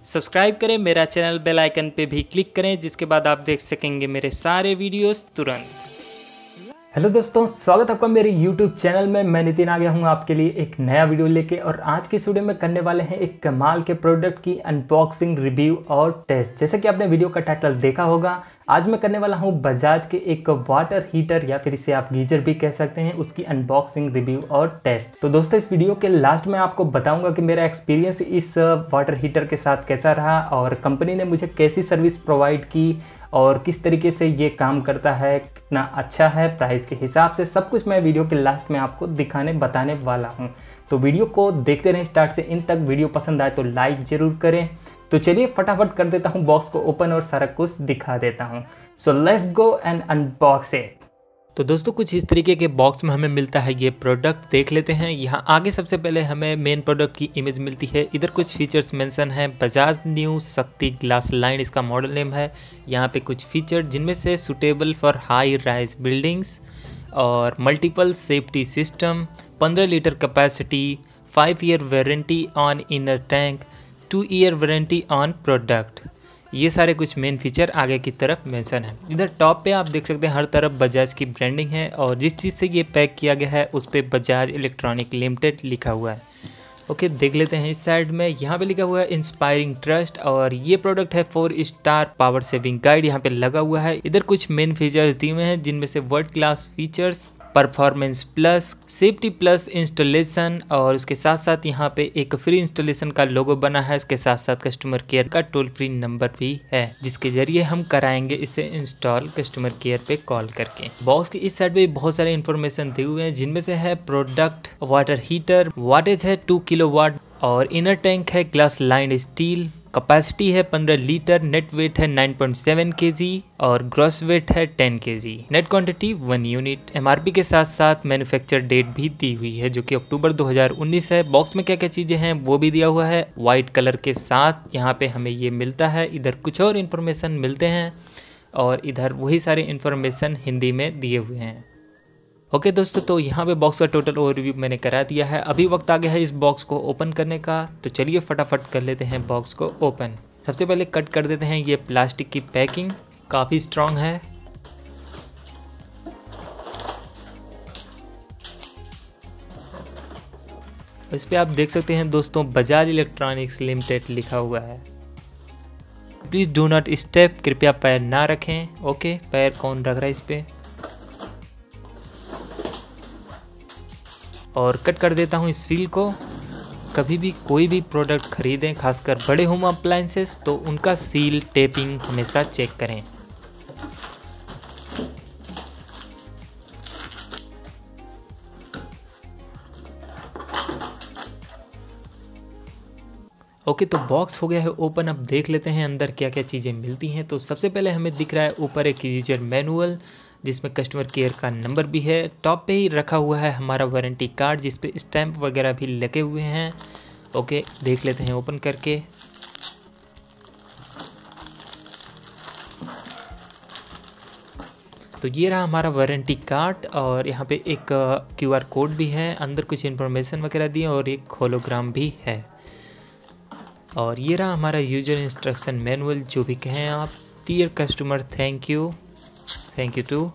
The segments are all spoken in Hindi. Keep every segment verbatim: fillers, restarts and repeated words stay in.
सब्सक्राइब करें मेरा चैनल, बेल आइकन पे भी क्लिक करें, जिसके बाद आप देख सकेंगे मेरे सारे वीडियोस तुरंत। हेलो दोस्तों, स्वागत है आपका मेरे यूट्यूब चैनल में। मैं नितिन आ गया हूँ आपके लिए एक नया वीडियो लेके। और आज के इस वीडियो में करने वाले हैं एक कमाल के प्रोडक्ट की अनबॉक्सिंग, रिव्यू और टेस्ट। जैसे कि आपने वीडियो का टाइटल देखा होगा, आज मैं करने वाला हूँ बजाज के एक वाटर हीटर या फिर इसे आप गीजर भी कह सकते हैं, उसकी अनबॉक्सिंग, रिव्यू और टेस्ट। तो दोस्तों, इस वीडियो के लास्ट में आपको बताऊंगा कि मेरा एक्सपीरियंस इस वाटर हीटर के साथ कैसा रहा और कंपनी ने मुझे कैसी सर्विस प्रोवाइड की और किस तरीके से ये काम करता है, कितना अच्छा है प्राइस के हिसाब से। सब कुछ मैं वीडियो के लास्ट में आपको दिखाने बताने वाला हूँ। तो वीडियो को देखते रहें स्टार्ट से इन तक। वीडियो पसंद आए तो लाइक ज़रूर करें। तो चलिए फटाफट कर देता हूँ बॉक्स को ओपन और सारा कुछ दिखा देता हूँ। So let's go and unbox it. तो दोस्तों, कुछ इस तरीके के बॉक्स में हमें मिलता है ये प्रोडक्ट। देख लेते हैं। यहाँ आगे सबसे पहले हमें मेन प्रोडक्ट की इमेज मिलती है। इधर कुछ फीचर्स मेंशन है। Bajaj new Shakti glass line इसका मॉडल नेम है। यहाँ पे कुछ फीचर जिनमें से suitable for high rise buildings और मल्टीपल सेफ्टी सिस्टम, पंद्रह litre capacity, five year warranty on inner tank, two year warranty on product. ये सारे कुछ मेन फीचर आगे की तरफ मेंशन है। इधर टॉप पे आप देख सकते हैं हर तरफ बजाज की ब्रांडिंग है और जिस चीज़ से ये पैक किया गया है उस पर बजाज इलेक्ट्रॉनिक लिमिटेड लिखा हुआ है। ओके, देख लेते हैं इस साइड में। यहाँ पे लिखा हुआ है इंस्पायरिंग ट्रस्ट और ये प्रोडक्ट है four star power saving guide यहाँ पे लगा हुआ है। इधर कुछ मेन फीचर्स दिए हुए हैं जिनमें से world class features, performance plus, safety plus installation और उसके साथ साथ यहाँ पे एक फ्री इंस्टॉलेशन का लोगो बना है। इसके साथ साथ कस्टमर केयर का टोल फ्री नंबर भी है जिसके जरिए हम कराएंगे इसे इंस्टॉल कस्टमर केयर पे कॉल करके। बॉक्स की इस साइड पे बहुत सारे इन्फॉर्मेशन दिए हुए हैं जिनमें से है प्रोडक्ट वाटर हीटर, वाटेज है टू किलो वाट और इनर टैंक है ग्लास लाइंड स्टील, कैपेसिटी है पंद्रह लीटर, नेट वेट है नाइन पॉइंट सेवन केजी और ग्रॉस वेट है ten KG, net quantity one unit. MRP के साथ साथ मैन्युफैक्चर डेट भी दी हुई है जो कि अक्टूबर दो हज़ार उन्नीस है। बॉक्स में क्या क्या चीज़ें हैं वो भी दिया हुआ है वाइट कलर के साथ। यहाँ पे हमें ये मिलता है। इधर कुछ और इन्फॉर्मेशन मिलते हैं और इधर वही सारे इन्फॉर्मेशन हिंदी में दिए हुए हैं। ओके दोस्तों, तो यहाँ पे बॉक्स का टोटल ओवरव्यू मैंने करा दिया है। अभी वक्त आ गया है इस बॉक्स को ओपन करने का। तो चलिए फटाफट कर लेते हैं बॉक्स को ओपन। सबसे पहले कट कर देते हैं ये प्लास्टिक की पैकिंग, काफ़ी स्ट्रॉन्ग है। इस पे आप देख सकते हैं दोस्तों बजाज इलेक्ट्रॉनिक्स लिमिटेड लिखा हुआ है। प्लीज़ डू नॉट स्टेप, कृपया पैर ना रखें। ओके, पैर कौन रख रहा है इस पे। और कट कर देता हूँ इस सील को। कभी भी कोई भी प्रोडक्ट खरीदें, खासकर बड़े होम अप्लायंसेस, तो उनका सील टेपिंग हमेशा चेक करें। ओके, तो बॉक्स हो गया है ओपन। अब देख लेते हैं अंदर क्या क्या चीज़ें मिलती हैं। तो सबसे पहले हमें दिख रहा है ऊपर एक यूजर मैनुअल जिसमें कस्टमर केयर का नंबर भी है। टॉप पे ही रखा हुआ है हमारा वारंटी कार्ड जिस पे स्टैंप वगैरह भी लगे हुए हैं। ओके, देख लेते हैं ओपन करके। तो ये रहा हमारा वारंटी कार्ड और यहाँ पे एक क्यूआर कोड भी है। अंदर कुछ इन्फॉर्मेशन वगैरह दी है और एक होलोग्राम भी है। और ये रहा हमारा यूजर इंस्ट्रक्शन मैनुअल, जो भी कहें आप। Dear customer, thank you, thank you too.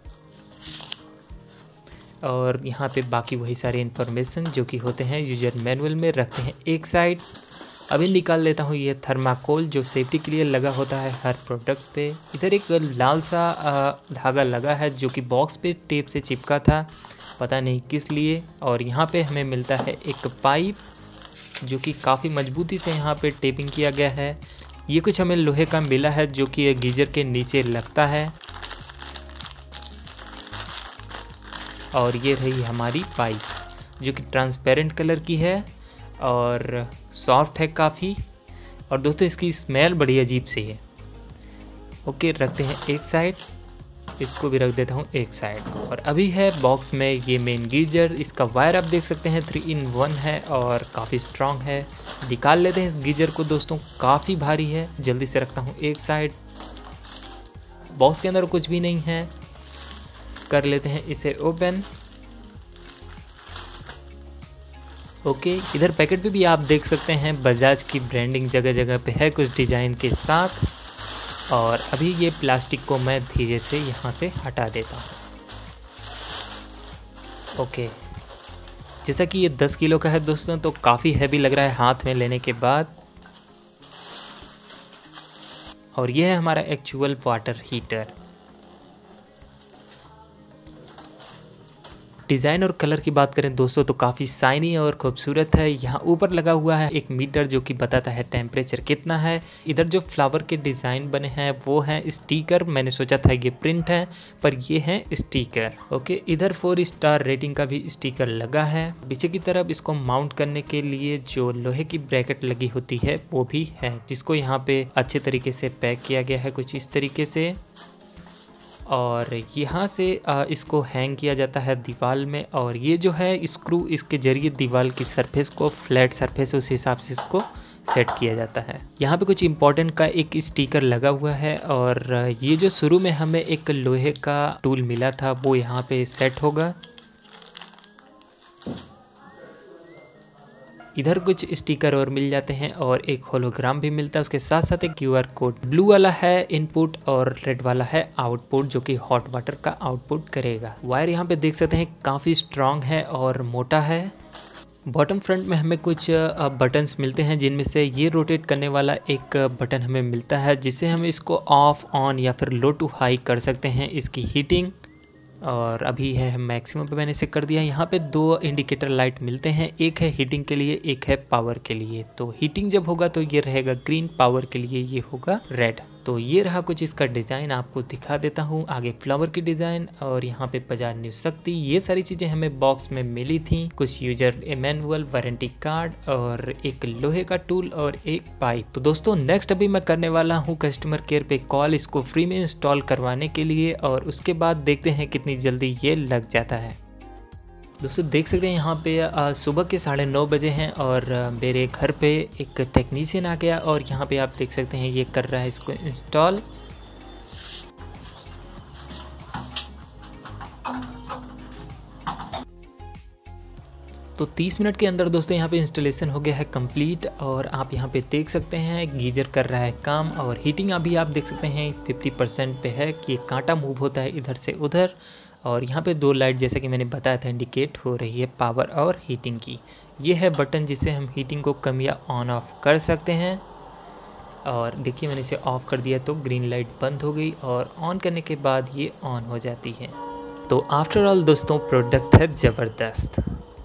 और यहाँ पे बाकी वही सारे इन्फॉर्मेशन जो कि होते हैं यूजर मैनुअल में, रखते हैं एक साइड। अभी निकाल लेता हूँ ये थर्माकोल जो सेफ्टी के लिए लगा होता है हर प्रोडक्ट पे। इधर एक लाल सा धागा लगा है जो कि बॉक्स पे टेप से चिपका था, पता नहीं किस लिए। और यहाँ पे हमें मिलता है एक पाइप जो कि काफ़ी मजबूती से यहाँ पे टेपिंग किया गया है। ये कुछ हमें लोहे का मिला है जो कि एक गीजर के नीचे लगता है। और ये रही हमारी पाइप जो कि ट्रांसपेरेंट कलर की है और सॉफ्ट है काफ़ी। और दोस्तों, इसकी स्मेल बड़ी अजीब सी है। ओके, रखते हैं एक साइड। इसको भी रख देता हूँ एक साइड। और अभी है बॉक्स में ये मेन गीजर। इसका वायर आप देख सकते हैं थ्री इन वन है और काफ़ी स्ट्रॉन्ग है। निकाल लेते हैं इस गीजर को दोस्तों, काफ़ी भारी है। जल्दी से रखता हूँ एक साइड। बॉक्स के अंदर कुछ भी नहीं है। कर लेते हैं इसे ओपन। ओके, इधर पैकेट पे भी आप देख सकते हैं बजाज की ब्रांडिंग जगह जगह पे है कुछ डिज़ाइन के साथ। और अभी ये प्लास्टिक को मैं धीरे से यहाँ से हटा देता हूँ। ओके, जैसा कि ये दस किलो का है दोस्तों, तो काफ़ी हैवी लग रहा है हाथ में लेने के बाद। और ये है हमारा एक्चुअल वाटर हीटर। डिज़ाइन और कलर की बात करें दोस्तों तो काफ़ी शाइनी और खूबसूरत है। यहाँ ऊपर लगा हुआ है एक मीटर जो कि बताता है टेम्परेचर कितना है। इधर जो फ्लावर के डिज़ाइन बने हैं वो हैं स्टिकर। मैंने सोचा था ये प्रिंट है पर ये है स्टिकर। ओके, इधर फोर स्टार रेटिंग का भी स्टिकर लगा है। पीछे की तरफ इसको माउंट करने के लिए जो लोहे की ब्रैकेट लगी होती है वो भी है, जिसको यहाँ पे अच्छे तरीके से पैक किया गया है कुछ इस तरीके से। और यहाँ से इसको हैंग किया जाता है दीवार में। और ये जो है स्क्रू, इसके ज़रिए दीवार की सरफेस को फ्लैट सरफेस उस हिसाब से इसको सेट किया जाता है। यहाँ पे कुछ इम्पोर्टेंट का एक स्टिकर लगा हुआ है। और ये जो शुरू में हमें एक लोहे का टूल मिला था वो यहाँ पे सेट होगा। इधर कुछ स्टिकर और मिल जाते हैं और एक होलोग्राम भी मिलता है। उसके साथ साथ एक क्यूआर कोड। ब्लू वाला है इनपुट और रेड वाला है आउटपुट, जो कि हॉट वाटर का आउटपुट करेगा। वायर यहाँ पे देख सकते हैं काफ़ी स्ट्रॉन्ग है और मोटा है। बॉटम फ्रंट में हमें कुछ बटन्स मिलते हैं, जिनमें से ये रोटेट करने वाला एक बटन हमें मिलता है, जिससे हम इसको ऑफ ऑन या फिर लो टू हाई कर सकते हैं इसकी हीटिंग। और अभी है मैक्सिमम पे मैंने इसे कर दिया। यहाँ पे दो इंडिकेटर लाइट मिलते हैं, एक है हीटिंग के लिए, एक है पावर के लिए। तो हीटिंग जब होगा तो ये रहेगा ग्रीन, पावर के लिए ये होगा रेड। तो ये रहा कुछ इसका डिज़ाइन, आपको दिखा देता हूँ। आगे फ्लावर की डिज़ाइन और यहाँ पे बजाज न्यू शक्ति, ये सारी चीज़ें हमें बॉक्स में मिली थी। कुछ यूजर मैनुअल, वारंटी कार्ड और एक लोहे का टूल और एक पाइप। तो दोस्तों नेक्स्ट अभी मैं करने वाला हूँ कस्टमर केयर पे कॉल, इसको फ्री में इंस्टॉल करवाने के लिए। और उसके बाद देखते हैं कितनी जल्दी ये लग जाता है। दोस्तों देख सकते हैं यहाँ पे सुबह के साढ़े नौ बजे हैं और मेरे घर पे एक टेक्नीशियन आ गया और यहाँ पे आप देख सकते हैं ये कर रहा है इसको इंस्टॉल। तो तीस मिनट के अंदर दोस्तों यहाँ पे इंस्टॉलेशन हो गया है कंप्लीट। और आप यहाँ पे देख सकते हैं गीजर कर रहा है काम। और हीटिंग अभी आप देख सकते हैं पचास परसेंट पे है कि कांटा मूव होता है इधर से उधर। और यहाँ पे दो लाइट जैसा कि मैंने बताया था इंडिकेट हो रही है पावर और हीटिंग की। ये है बटन जिससे हम हीटिंग को कम या ऑन ऑफ कर सकते हैं। और देखिए मैंने इसे ऑफ़ कर दिया तो ग्रीन लाइट बंद हो गई और ऑन करने के बाद ये ऑन हो जाती है। तो आफ्टर ऑल दोस्तों प्रोडक्ट है ज़बरदस्त।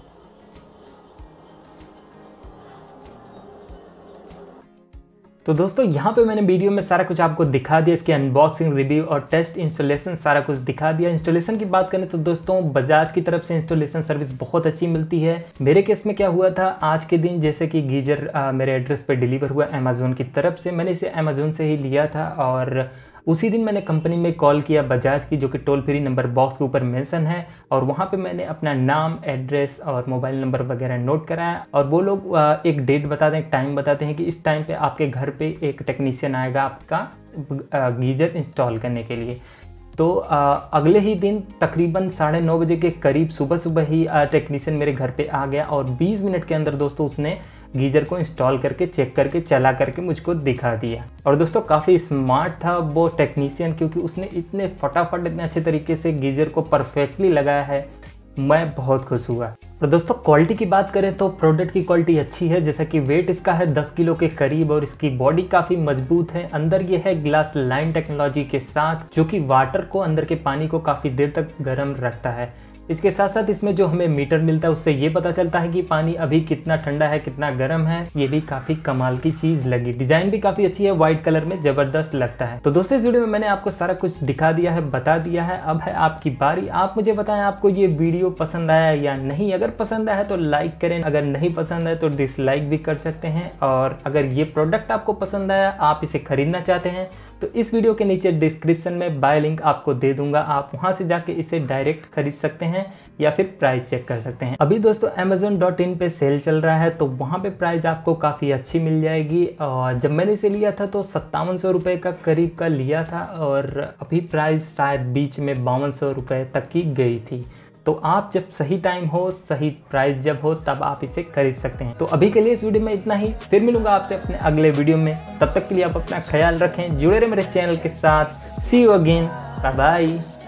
तो दोस्तों यहाँ पे मैंने वीडियो में सारा कुछ आपको दिखा दिया, इसकी अनबॉक्सिंग, रिव्यू और टेस्ट, इंस्टॉलेशन सारा कुछ दिखा दिया। इंस्टॉलेशन की बात करें तो दोस्तों बजाज की तरफ से इंस्टॉलेशन सर्विस बहुत अच्छी मिलती है। मेरे केस में क्या हुआ था, आज के दिन जैसे कि गीजर आ, मेरे एड्रेस पे डिलीवर हुआ अमेज़ोन की तरफ से। मैंने इसे अमेज़ोन से ही लिया था और उसी दिन मैंने कंपनी में कॉल किया बजाज की, जो कि टोल फ्री नंबर बॉक्स के ऊपर मेंशन है। और वहाँ पे मैंने अपना नाम, एड्रेस और मोबाइल नंबर वगैरह नोट कराया। और वो लोग एक डेट बताते हैं, एक टाइम बताते हैं कि इस टाइम पे आपके घर पे एक टेक्नीशियन आएगा आपका गीजर इंस्टॉल करने के लिए। तो आ, अगले ही दिन तकरीबन साढ़े नौ बजे के करीब सुबह सुबह ही टेक्नीशियन मेरे घर पे आ गया और बीस मिनट के अंदर दोस्तों उसने गीजर को इंस्टॉल करके, चेक करके, चला करके मुझको दिखा दिया। और दोस्तों काफ़ी स्मार्ट था वो टेक्नीशियन, क्योंकि उसने इतने फटाफट इतने अच्छे तरीके से गीजर को परफेक्टली लगाया है, मैं बहुत खुश हुआ। और दोस्तों क्वालिटी की बात करें तो प्रोडक्ट की क्वालिटी अच्छी है। जैसा कि वेट इसका है दस किलो के करीब और इसकी बॉडी काफ़ी मजबूत है। अंदर ये है ग्लास लाइन टेक्नोलॉजी के साथ, जो कि वाटर को, अंदर के पानी को काफ़ी देर तक गर्म रखता है। इसके साथ साथ इसमें जो हमें मीटर मिलता है उससे ये पता चलता है कि पानी अभी कितना ठंडा है, कितना गर्म है। ये भी काफ़ी कमाल की चीज़ लगी। डिज़ाइन भी काफ़ी अच्छी है, व्हाइट कलर में ज़बरदस्त लगता है। तो दोस्तों इस वीडियो में मैंने आपको सारा कुछ दिखा दिया है, बता दिया है। अब है आपकी बारी, आप मुझे बताएं आपको ये वीडियो पसंद आया या नहीं। अगर पसंद आया है तो लाइक करें, अगर नहीं पसंद आया तो डिसलाइक भी कर सकते हैं। और अगर ये प्रोडक्ट आपको पसंद आया, आप इसे खरीदना चाहते हैं, तो इस वीडियो के नीचे डिस्क्रिप्शन में बाय लिंक आपको दे दूंगा। आप वहां से जाके इसे डायरेक्ट खरीद सकते हैं या फिर प्राइस चेक कर सकते हैं। अभी दोस्तों अमेज़न डॉट इन पे सेल चल रहा है, तो वहां पे प्राइस आपको काफ़ी अच्छी मिल जाएगी। और जब मैंने इसे लिया था तो सत्तावन सौ रुपये का करीब का लिया था और अभी प्राइस शायद बीच में बावन सौ रुपये तक की गई थी। तो आप जब सही टाइम हो, सही प्राइस जब हो, तब आप इसे खरीद सकते हैं। तो अभी के लिए इस वीडियो में इतना ही, फिर मिलूंगा आपसे अपने अगले वीडियो में। तब तक के लिए आप अपना ख्याल रखें, जुड़े रहे मेरे चैनल के साथ। See you again, bye bye.